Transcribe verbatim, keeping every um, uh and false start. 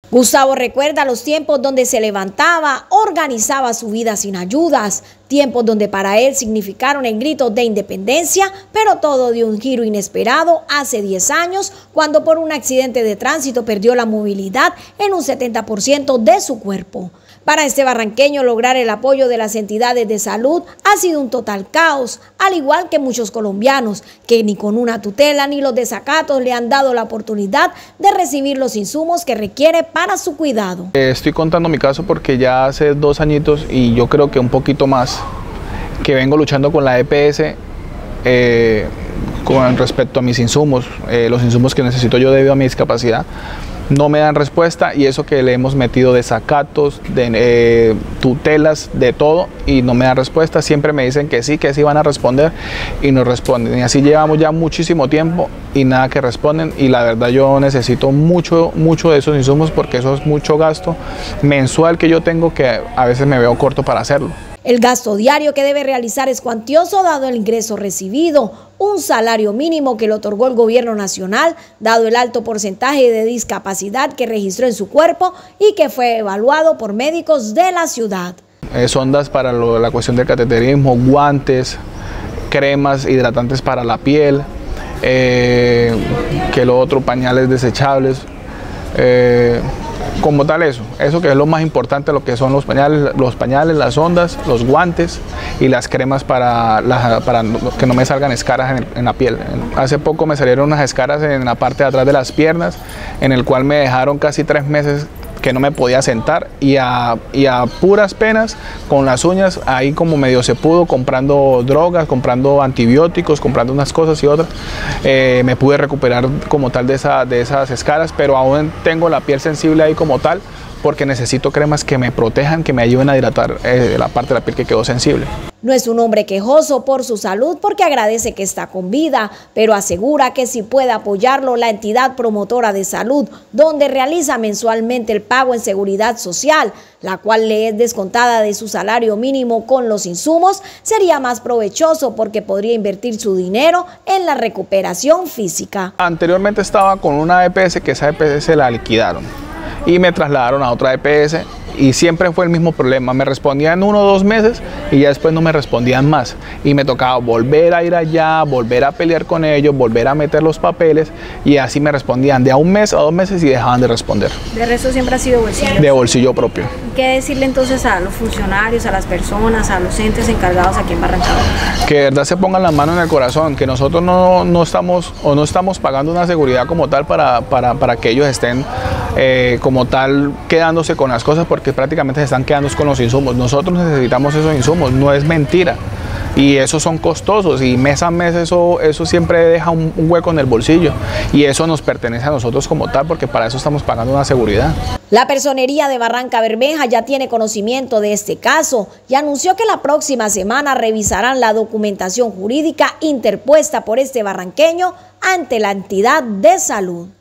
Gustavo recuerda los tiempos donde se levantaba, organizaba su vida sin ayudas, tiempos donde para él significaron el grito de independencia, pero todo dio un giro inesperado hace diez años, cuando por un accidente de tránsito perdió la movilidad en un setenta por ciento de su cuerpo. Para este barranqueño, lograr el apoyo de las entidades de salud ha sido un total caos, al igual que muchos colombianos, que ni con una tutela ni los desacatos le han dado la oportunidad de recibir los insumos que requiere para su cuidado. Estoy contando mi caso porque ya hace dos añitos y yo creo que un poquito más, que vengo luchando con la E P S eh, con respecto a mis insumos, eh, los insumos que necesito yo debido a mi discapacidad. No me dan respuesta, y eso que le hemos metido desacatos, de eh, tutelas, de todo, y no me dan respuesta. Siempre me dicen que sí, que sí van a responder y no responden. Y así llevamos ya muchísimo tiempo y nada que responden, y la verdad yo necesito mucho, mucho de esos insumos porque eso es mucho gasto mensual que yo tengo, que a veces me veo corto para hacerlo. El gasto diario que debe realizar es cuantioso dado el ingreso recibido, un salario mínimo que le otorgó el gobierno nacional, dado el alto porcentaje de discapacidad que registró en su cuerpo y que fue evaluado por médicos de la ciudad. Eh, sondas para lo, la cuestión del cateterismo, guantes, cremas hidratantes para la piel, eh, que lo otro, pañales desechables. Eh, Como tal eso, eso que es lo más importante, lo que son los pañales, los pañales, las sondas, los guantes y las cremas para, la, para que no me salgan escaras en, el, en la piel. Hace poco me salieron unas escaras en la parte de atrás de las piernas, en el cual me dejaron casi tres meses que no me podía sentar, y a, y a puras penas, con las uñas, ahí como medio se pudo, comprando drogas, comprando antibióticos, comprando unas cosas y otras, eh, me pude recuperar como tal de, esa, de esas escaras, pero aún tengo la piel sensible ahí como tal, porque necesito cremas que me protejan, que me ayuden a hidratar eh, la parte de la piel que quedó sensible. No es un hombre quejoso por su salud porque agradece que está con vida, pero asegura que si puede apoyarlo la entidad promotora de salud, donde realiza mensualmente el pago en seguridad social, la cual le es descontada de su salario mínimo con los insumos, sería más provechoso porque podría invertir su dinero en la recuperación física. Anteriormente estaba con una E P S, que esa E P S la liquidaron y me trasladaron a otra E P S, y siempre fue el mismo problema. Me respondían uno o dos meses y ya después no me respondían más, y me tocaba volver a ir allá, volver a pelear con ellos, volver a meter los papeles, y así me respondían de a un mes a dos meses y dejaban de responder. ¿De resto siempre ha sido bolsillo? De bolsillo propio. ¿Qué decirle entonces a los funcionarios, a las personas, a los entes encargados aquí en Barranca Bermeja? Que de verdad se pongan la mano en el corazón, que nosotros no, no estamos o no estamos pagando una seguridad como tal para, para, para que ellos estén eh, como tal quedándose con las cosas, porque prácticamente se están quedando con los insumos. Nosotros necesitamos esos insumos, no es mentira, y esos son costosos, y mes a mes eso, eso siempre deja un, un hueco en el bolsillo, y eso nos pertenece a nosotros como tal, porque para eso estamos pagando una seguridad. La Personería de Barranca Bermeja ya tiene conocimiento de este caso y anunció que la próxima semana revisarán la documentación jurídica interpuesta por este barranqueño ante la entidad de salud.